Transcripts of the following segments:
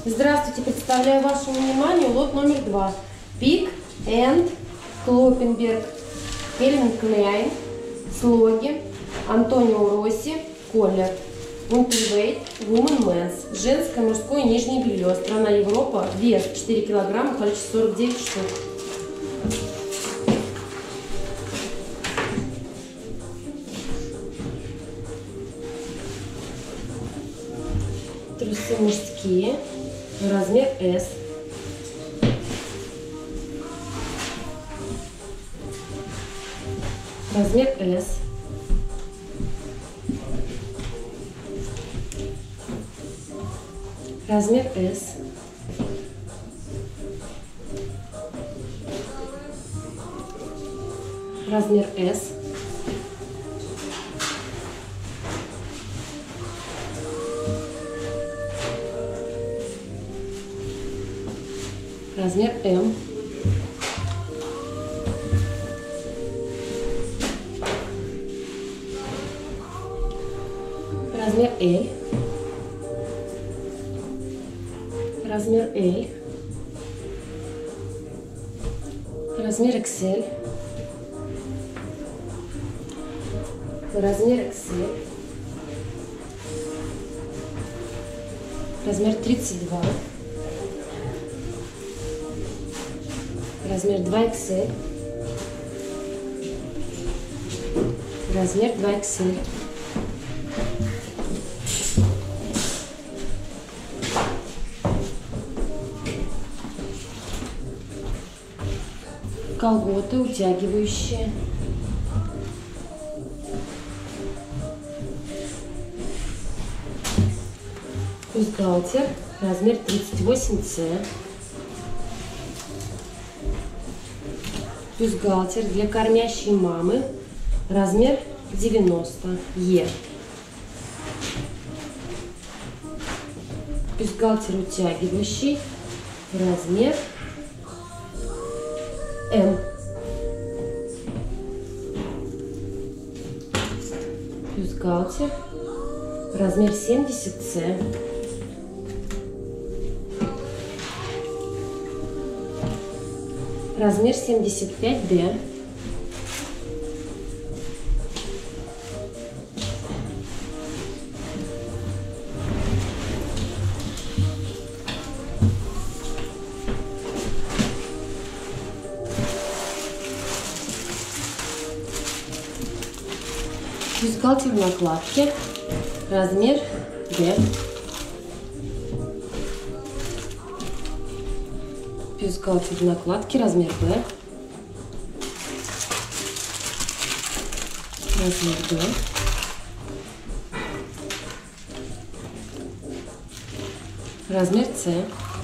Здравствуйте, представляю вашему вниманию лот номер 2. Пик энд Клоппенберг, Кельвин Кляйн, Слоги, Антонио Росси, Коллер. Унтервейт, Woman Men's. Женское, мужское, нижнее белье. Страна Европа. Вес 4 килограмма, количество 49 штук. Трусы мужские, размер S. Размер S. Размер S. Размер S. Размер М. Размер L. Размер L. Размер XL. Размер XL. Размер 32. Размер 2XL. Размер 2XL. Колготы утягивающие. Бюстгальтер, размер 38C. Бюстгальтер для кормящей мамы, размер 90Е. Бюстгальтер утягивающий, размер М. Бюстгальтер, размер 70С. Размер 75D. Бюстгальтер в накладке, размер Д. Бюстгальтер в накладке, размер Б. Размер Д. Размер С.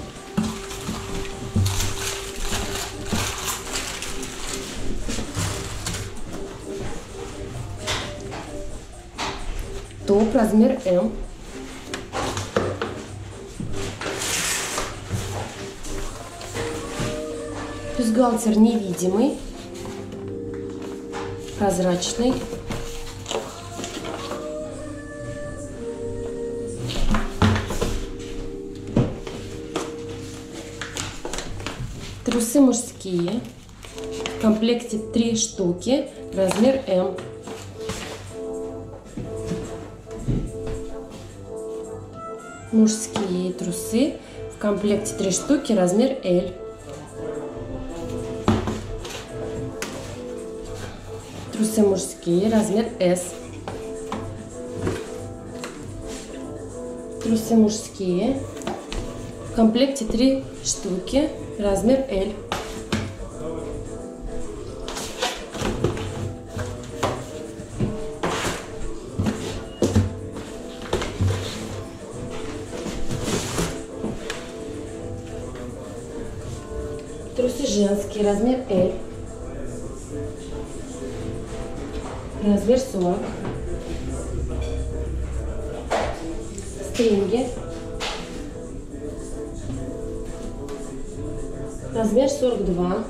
Топ, размер М. Бюстгальтер невидимый, прозрачный. Трусы мужские. В комплекте 3 штуки, размер М. Мужские трусы. В комплекте 3 штуки, размер L. Трусы мужские, размер S. Трусы мужские. В комплекте 3 штуки, размер L. Трусы женские, размер L. Размер 40. Стринги. Размер 42.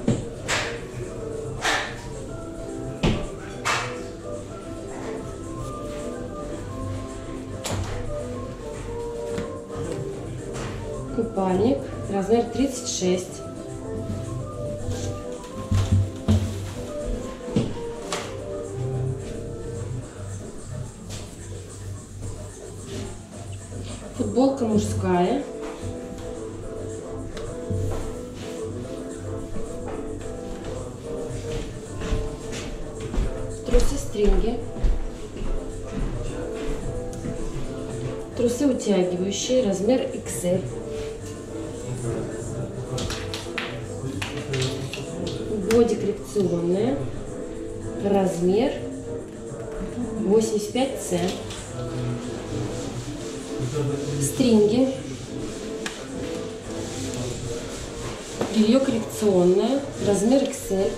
Купальник, размер 36. Футболка мужская. Трусы-стринги. Трусы утягивающие, размер XL. Боди коррекционная, размер 85C. Стринги. Белье коррекционное, размер XL.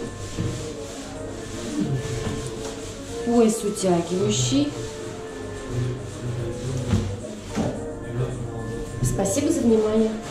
Пояс утягивающий. Спасибо за внимание.